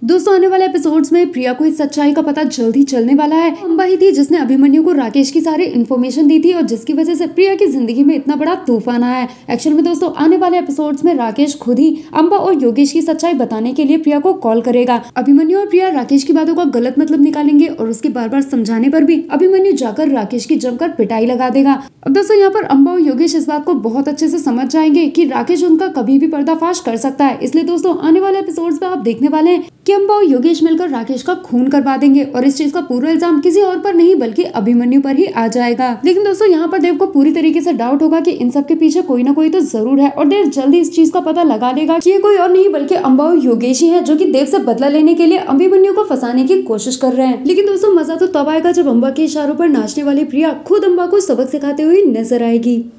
दोस्तों आने वाले एपिसोड्स में प्रिया को इस सच्चाई का पता जल्द ही चलने वाला है। अम्बा ही थी जिसने अभिमन्यु को राकेश की सारी इन्फॉर्मेशन दी थी और जिसकी वजह से प्रिया की जिंदगी में इतना बड़ा तूफान आया है। एक्चुअल में दोस्तों आने वाले एपिसोड्स में राकेश खुद ही अम्बा और योगेश की सच्चाई बताने के लिए प्रिया को कॉल करेगा। अभिमन्यु और प्रिया राकेश की बातों का गलत मतलब निकालेंगे और उसके बार बार समझाने पर भी अभिमन्यु जाकर राकेश की जमकर पिटाई लगा देगा। अब दोस्तों यहाँ पर अम्बा और योगेश इस बात को बहुत अच्छे से समझ जाएंगे कि राकेश उनका कभी भी पर्दाफाश कर सकता है। इसलिए दोस्तों आने वाले एपिसोड्स में आप देखने वाले हैं कि अम्बा और योगेश मिलकर राकेश का खून करवा देंगे और इस चीज का पूरा इल्जाम किसी और पर नहीं बल्कि अभिमन्यु पर ही आ जाएगा। लेकिन दोस्तों यहाँ पर देव को पूरी तरीके से डाउट होगा कि इन सब के पीछे कोई ना कोई तो जरूर है और देव जल्दी इस चीज का पता लगा लेगा कि ये कोई और नहीं बल्कि अम्बा और योगेश ही है जो कि देव से बदला लेने के लिए अभिमन्यु को फंसाने की कोशिश कर रहे हैं। लेकिन दोस्तों मजा तो तब आएगा जब अम्बा के इशारों पर नाचने वाली प्रिया खुद अम्बा को सबक सिखाते हुए नजर आएगी।